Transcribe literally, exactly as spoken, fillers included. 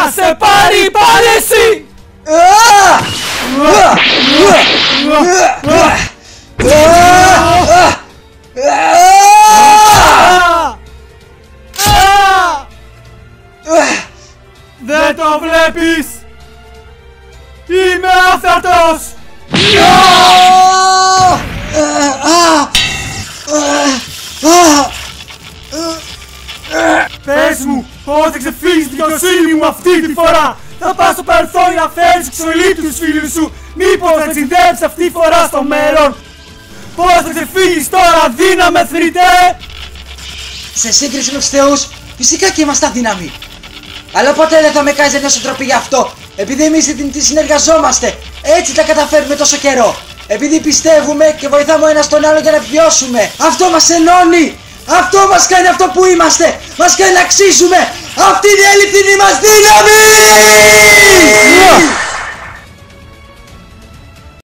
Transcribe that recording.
να σε πάρει πάλι εσύ! Δεν το βλέπεις! Είμαι άφθαρτος! Πες μου, πώς θα ξεφύγεις τη δικαιοσύνη μου αυτή τη φορά! Θα πας στο παρελθόν για να φέρεις εξωλή τους φίλους σου! Μήπως θα ξυντέψεις αυτή τη φορά στο μέλλον! Πώς θα ξεφύγεις τώρα, δύναμε θρητέ! Σε σύγκριση με τους θεούς, φυσικά και είμαστε αδύναμοι. Αλλά ποτέ δεν θα με κάνεις να νιώσω ντροπή γι' αυτό. Επειδή εμείς οι δυνατοί συνεργαζόμαστε, έτσι τα καταφέρουμε τόσο καιρό. Επειδή πιστεύουμε και βοηθάμε ο ένας τον άλλο για να επιβιώσουμε. Αυτό μας ενώνει! Αυτό μας κάνει αυτό που είμαστε! Μας κάνει να αξίζουμε! Αυτή είναι η αληθινή μας δύναμη!